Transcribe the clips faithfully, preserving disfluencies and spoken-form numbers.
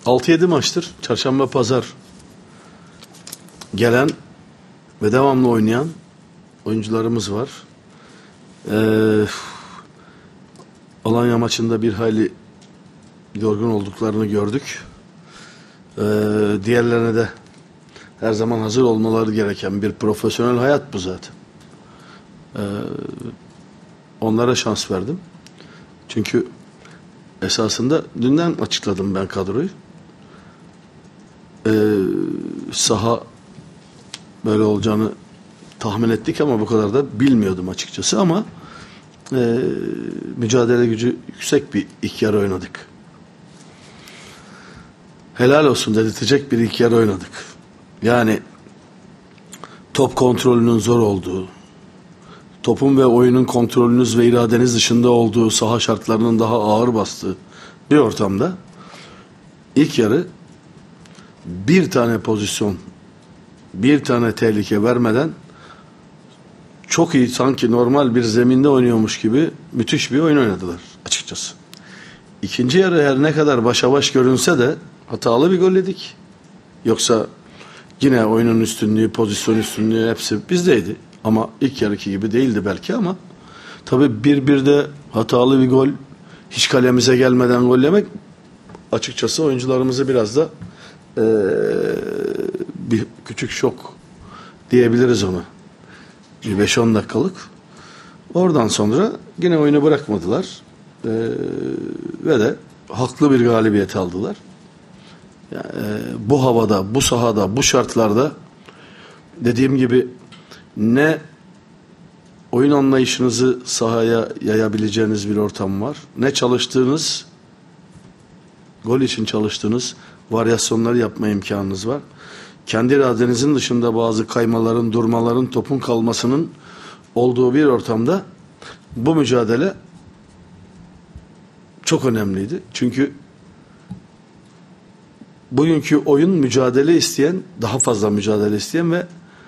altı yedi maçtır çarşamba pazar gelen ve devamlı oynayan oyuncularımız var. Ee, Alanya maçında bir hayli yorgun olduklarını gördük. Ee, diğerlerine de her zaman hazır olmaları gereken bir profesyonel hayat bu zaten. Ee, onlara şans verdim. Çünkü esasında dünden açıkladım ben kadroyu. Ee, saha böyle olacağını tahmin ettik ama bu kadar da bilmiyordum açıkçası ama e, mücadele gücü yüksek bir ilk yarı oynadık. Helal olsun dedirtecek bir ilk yarı oynadık. Yani top kontrolünün zor olduğu, topun ve oyunun kontrolünüz ve iradeniz dışında olduğu, saha şartlarının daha ağır bastığı bir ortamda ilk yarı bir tane pozisyon, bir tane tehlike vermeden çok iyi, sanki normal bir zeminde oynuyormuş gibi müthiş bir oyun oynadılar açıkçası. İkinci yarı her ne kadar başa baş görünse de hatalı bir gol yedik. Yoksa yine oyunun üstünlüğü, pozisyon üstünlüğü hepsi bizdeydi. Ama ilk yarıki gibi değildi belki ama tabii bir bir de hatalı bir gol, hiç kalemize gelmeden gol yemek açıkçası oyuncularımızı biraz da ee, bir küçük şok diyebiliriz ona. Bir beş on dakikalık. Oradan sonra yine oyunu bırakmadılar. Ee, ve de haklı bir galibiyet aldılar. Yani, e, bu havada, bu sahada, bu şartlarda dediğim gibi ne oyun anlayışınızı sahaya yayabileceğiniz bir ortam var, ne çalıştığınız, gol için çalıştığınız varyasyonları yapma imkanınız var. Kendi iradenizin dışında bazı kaymaların, durmaların, topun kalmasının olduğu bir ortamda bu mücadele çok önemliydi. Çünkü bugünkü oyun mücadele isteyen, daha fazla mücadele isteyen ve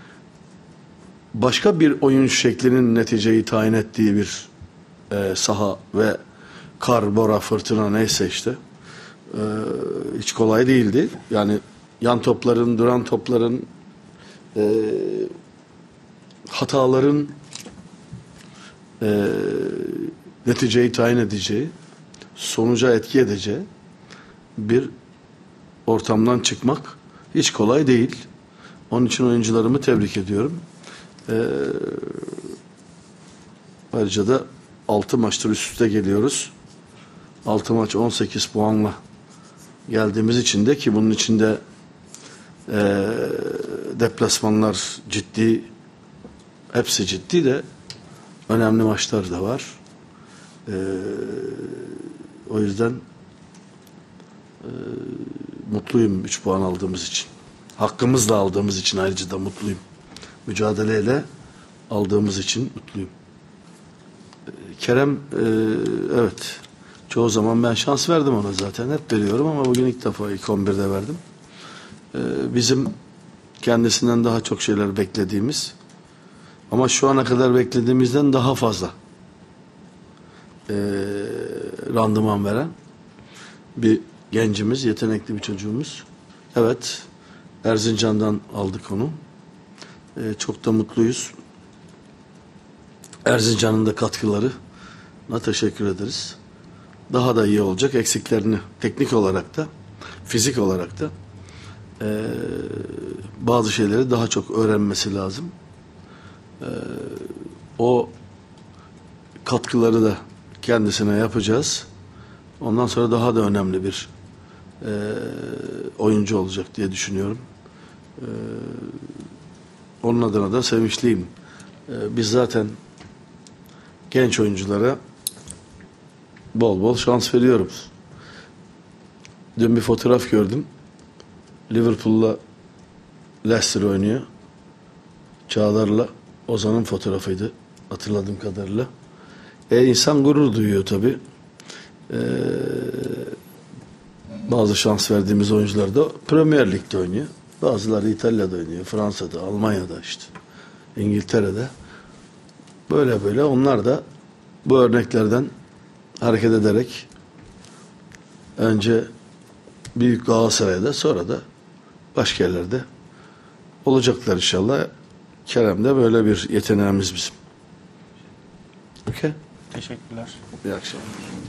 başka bir oyun şeklinin neticeyi tayin ettiği bir e, saha ve kar, bora, fırtına neyse işte e, hiç kolay değildi. Yani yan topların, duran topların, e, hataların e, neticeyi tayin edeceği, sonuca etki edeceği bir ortamdan çıkmak hiç kolay değil. Onun için oyuncularımı tebrik ediyorum. E, ayrıca da altı maçtır üst üste geliyoruz. altı maç on sekiz puanla geldiğimiz için de, ki bunun içinde e, deplasmanlar ciddi, hepsi ciddi de önemli maçlar da var. E, o yüzden e, mutluyum üç puan aldığımız için. Hakkımızla aldığımız için ayrıca da mutluyum. Mücadeleyle aldığımız için mutluyum. E, Kerem e, evet, çoğu zaman ben şans verdim ona zaten. Hep veriyorum ama bugün ilk defa ilk on birde verdim. Ee, bizim kendisinden daha çok şeyler beklediğimiz ama şu ana kadar beklediğimizden daha fazla ee, randıman veren bir gencimiz, yetenekli bir çocuğumuz. Evet, Erzincan'dan aldık onu. Ee, çok da mutluyuz. Erzincan'ın da katkılarına teşekkür ederiz. Daha da iyi olacak. Eksiklerini teknik olarak da, fizik olarak da e, bazı şeyleri daha çok öğrenmesi lazım. E, o katkıları da kendisine yapacağız. Ondan sonra daha da önemli bir e, oyuncu olacak diye düşünüyorum. E, onun adına da sevinçliyim. E, biz zaten genç oyunculara bol bol şans veriyoruz. Dün bir fotoğraf gördüm. Liverpool'la Leicester oynuyor. Çağlar'la Ozan'ın fotoğrafıydı hatırladığım kadarıyla. E insan gurur duyuyor tabii. Ee, bazı şans verdiğimiz oyuncular da Premier Lig'de oynuyor. Bazıları İtalya'da oynuyor, Fransa'da, Almanya'da işte, İngiltere'de. Böyle böyle onlar da bu örneklerden hareket ederek önce Büyük Galatasaray'da, sonra da başka yerlerde olacaklar inşallah. Kerem'de böyle bir yeteneğimiz bizim. Okey. Teşekkürler. İyi akşamlar.